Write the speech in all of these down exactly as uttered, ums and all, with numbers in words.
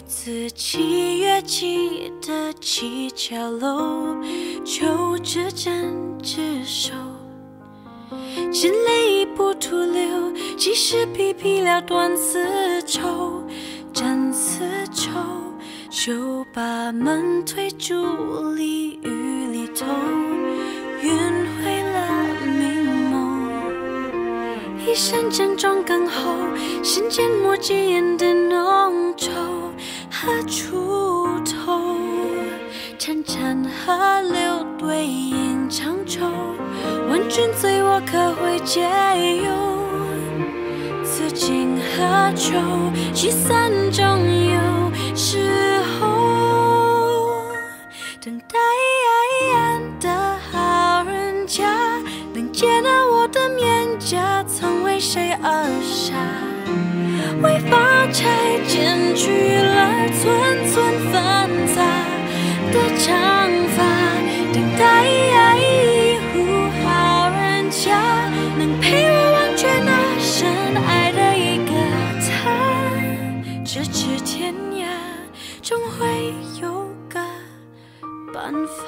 自己跃起的几角楼，就这针只手，见泪不徒流，即使皮皮了断丝绸，斩丝绸，就把门推住沥雨里头，晕回了明眸。一身正装刚好，心间抹几眼的浓稠和锄头，潺潺河流对影长愁，问君醉我可会解忧？此情何求？聚散终有时候。等待的好人家，能接纳我的面颊，曾为谁而杀？为发钗剪去了寸寸繁杂的长发，等待一户好人家，能陪我忘却那深爱的一个他。咫尺天涯，终会有个办法。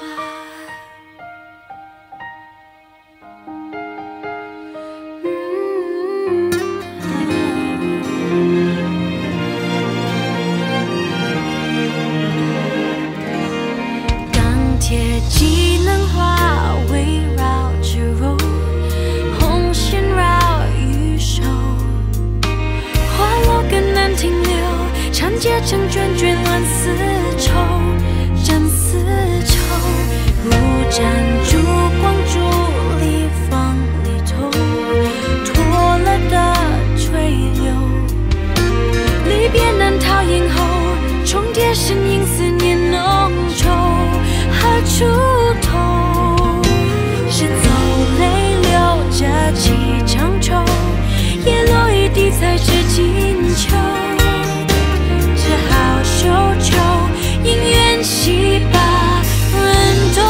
技能化围绕着柔，红线绕玉手，花落更难停留，长结成卷卷乱丝绸，斩丝绸，如盏烛光烛离房里头，脱了的垂柳，离别难逃咽喉，重叠身影思念浓稠和锄头，是走泪流着几场愁，也落一地才知金秋，只好休囚，因缘戏把人斗。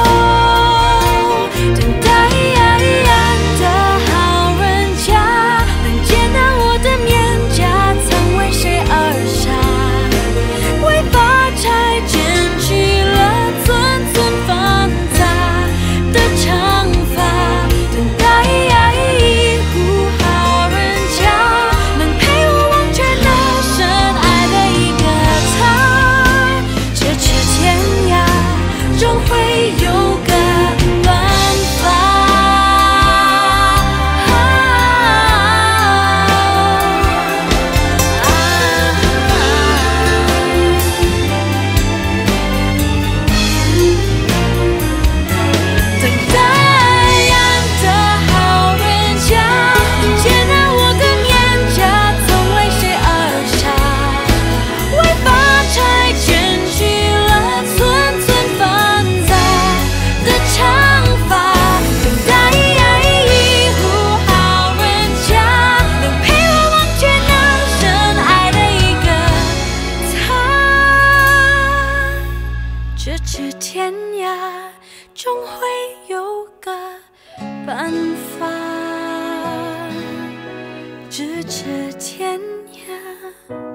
等待的好人家，能接纳我的面颊，曾为谁而杀？为发钗剪去了寸寸繁杂的长发，等待一户好人家，能陪我忘却那深爱的一个他。咫尺天涯，终会有个办法。咫尺天涯，终会有个办法。咫尺天涯。